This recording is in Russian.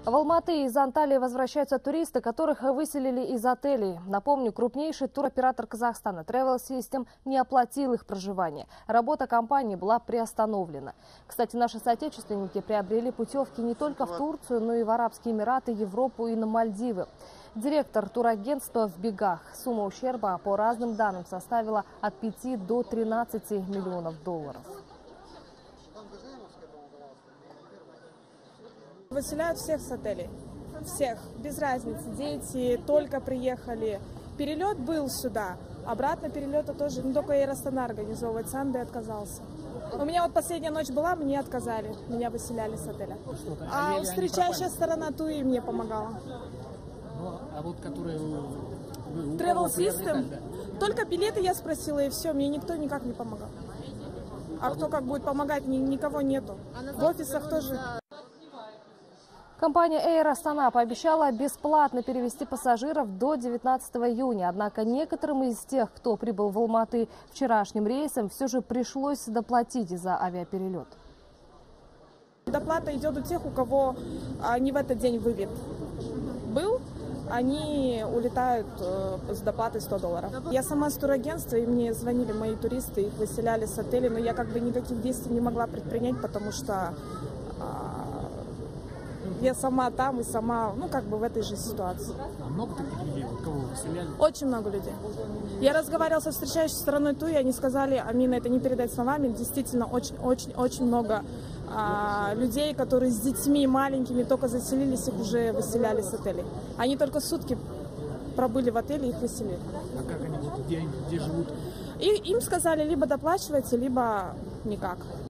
В Алматы из Анталии возвращаются туристы, которых выселили из отелей. Напомню, крупнейший туроператор Казахстана Travel System не оплатил их проживание. Работа компании была приостановлена. Кстати, наши соотечественники приобрели путевки не только в Турцию, но и в Арабские Эмираты, Европу и на Мальдивы. Директор турагентства в бегах. Сумма ущерба по разным данным составила от 5 до 13 миллионов долларов. Выселяют всех с отелей. Всех. Без разницы. Дети только приехали. Перелет был сюда. Обратно перелета тоже. Только Эйр Астана организовывает. Сам бы отказался. У меня вот последняя ночь была, мне отказали. Меня выселяли с отеля. А встречающая сторона Туи мне помогала. А вот которые... Travel System. Только билеты я спросила, и все. Мне никто никак не помогал. А кто как будет помогать, никого нету. В офисах тоже... Компания Эйр Астана пообещала бесплатно перевести пассажиров до 19 июня. Однако некоторым из тех, кто прибыл в Алматы вчерашним рейсом, все же пришлось доплатить за авиаперелет. Доплата идет у тех, у кого не в этот день вылет был. Они улетают с доплатой $100. Я сама с турагентства, и мне звонили мои туристы, их выселяли с отеля, но я как бы никаких действий не могла предпринять, потому что я сама там и сама, как бы в этой же ситуации. А много таких людей, вот кого выселяли? Очень много людей. Я разговаривала со встречающей стороной Туи, они сказали: Амина, это не передать словами, действительно очень много людей, которые с детьми маленькими только заселились, их уже выселяли с отелей. Они только сутки пробыли в отеле, их выселили. А как они, где живут? И им сказали: либо доплачивайте, либо никак.